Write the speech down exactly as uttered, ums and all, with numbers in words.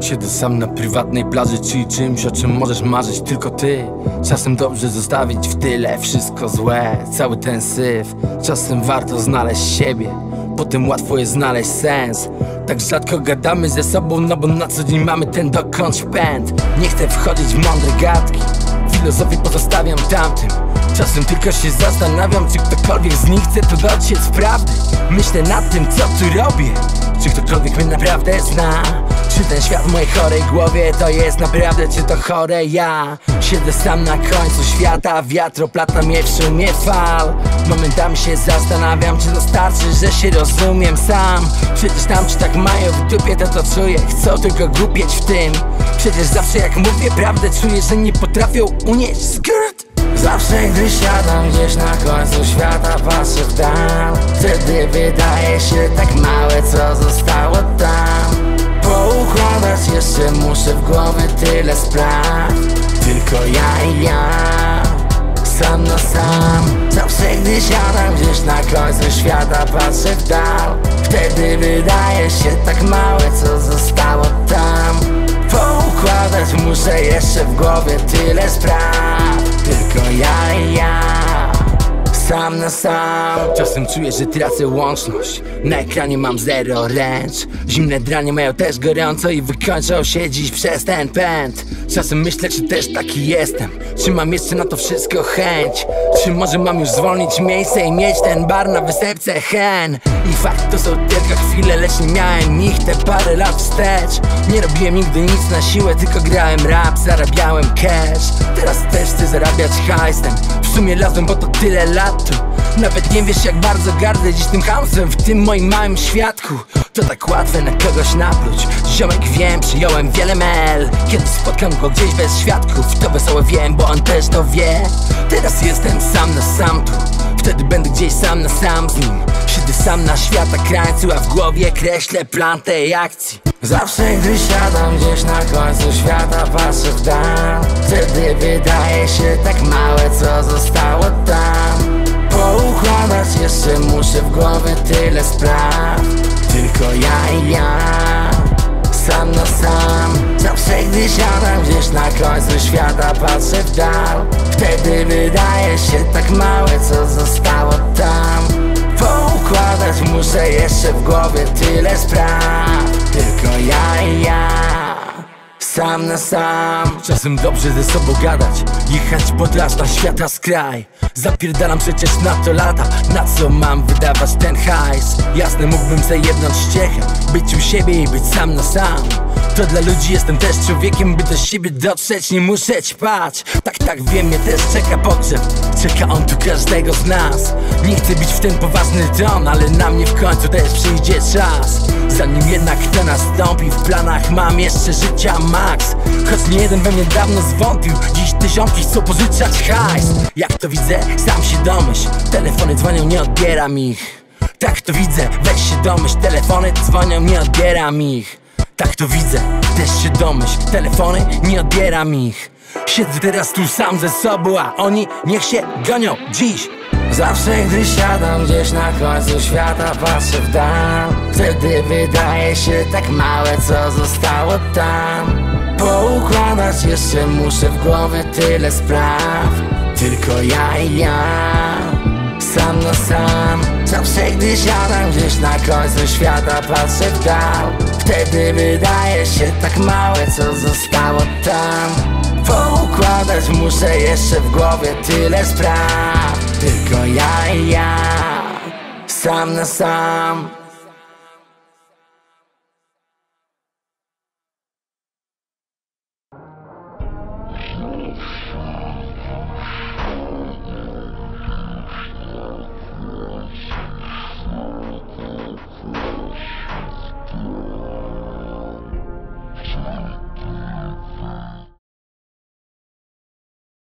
Siedzę sam na prywatnej plaży, czyli czymś, o czym możesz marzyć tylko ty. Czasem dobrze zostawić w tyle wszystko złe, cały ten syf. Czasem warto znaleźć siebie, potem łatwo jest znaleźć sens. Tak rzadko gadamy ze sobą, no bo na co dzień mamy ten dokądś pęd. Nie chcę wchodzić w mądre gadki, filozofię pozostawiam tamtym. Czasem tylko się zastanawiam, czy ktokolwiek z nich chce tu dociec prawdy. Myślę nad tym, co tu robię, czy ktokolwiek mnie naprawdę zna. Czy ten świat w mojej chorej głowie to jest naprawdę, czy to chore ja? Siedzę sam na końcu świata, wiatr oplata mnie w szumie fal. Momentami się zastanawiam, czy dostarczy, że się rozumiem sam. Przecież tam czy tak mają w dupie to co czuję, chcą tylko głupieć w tym. Przecież zawsze jak mówię prawdę czuję, że nie potrafią unieść skrót. Zawsze gdy siadam gdzieś na końcu świata, patrzę w dal. Wtedy wydaje się tak małe, co zostało tam. Poukładać jeszcze muszę w głowie tyle spraw. Tylko ja i ja, sam na sam. Zawsze gdy siadam gdzieś na końcu świata, patrzę w dal. Wtedy wydaje się tak małe, co zostało tam. Poukładać muszę jeszcze w głowie tyle spraw. Tylko ja i ja, sam na sam. Czasem czuję, że tracę łączność. Na ekranie mam zero ręcz. Zimne dranie mają też gorąco i wykończą się dziś przez ten pęd. Czasem myślę, czy też taki jestem, czy mam jeszcze na to wszystko chęć. Czy może mam już zwolnić miejsce i mieć ten bar na wysepce hen. I fakt to są tylko chwile, lecz nie miałem ich te parę lat wstecz. Nie robiłem nigdy nic na siłę, tylko grałem rap, zarabiałem cash. Teraz też chcę zarabiać hajsem. W sumie lazłem, bo to tyle lat tu. Nawet nie wiesz jak bardzo gardzę dziś tym chaosem w tym moim małym świadku. To tak łatwe na kogoś napluć. Ziomek wiem, przyjąłem wiele mel. Kiedy spotkam go gdzieś bez świadków, to wesołe wiem, bo on też to wie. Teraz jestem sam na sam tu, wtedy będę gdzieś sam na sam z nim. Siedzę sam na świata krańcu, a w głowie kreślę plan tej akcji. Zawsze gdy siadam gdzieś na końcu świata, patrzę w dal. Wtedy wydaje się tak małe, co zostało tam. Poukładać jeszcze muszę w głowie tyle spraw. Tylko ja i ja, sam na sam. Zawsze gdy siadam gdzieś na końcu świata, patrzę w dal. Wtedy wydaje się tak małe, co zostało tam. Poukładać muszę jeszcze w głowie tyle spraw. Tylko ja i ja, sam na sam. Czasem dobrze ze sobą gadać, jechać podróż na świata skraj. Zapierdalam przecież na to lata, na co mam wydawać ten hajs? Jasne, mógłbym zajebnąć ściechem, być u siebie i być sam na sam. To dla ludzi jestem też człowiekiem, by do siebie dotrzeć nie muszę ćpać. Tak, tak, wiem, mnie też czeka pogrzeb, czeka on tu każdego z nas. Nie chcę bić w ten poważny ton, ale na mnie w końcu też przyjdzie czas. Zanim jednak to nastąpi, w planach mam jeszcze życia max. Choć nie jeden we mnie dawno zwątpił, dziś tysiączki chcą pożyczać hajs. Jak to widzę, sam się domyśl, telefony dzwonią, nie odbieram ich. Tak to widzę, weź się domyśl, telefony dzwonią, nie odbieram ich. Tak to widzę, też się domyśl, telefony, nie odbieram ich. Siedzę teraz tu sam ze sobą, a oni niech się gonią dziś. Zawsze gdy siadam gdzieś na końcu świata, patrzę w dal. Wtedy wydaje się tak małe, co zostało tam. Poukładać jeszcze muszę w głowie tyle spraw. Tylko ja i ja, sam na sam. Zawsze gdy siadam gdzieś na końcu świata, patrzę w dal. Wtedy wydaje się tak małe, co zostało tam. Poukładać muszę jeszcze w głowie tyle spraw. Tylko ja i ja, sam na sam.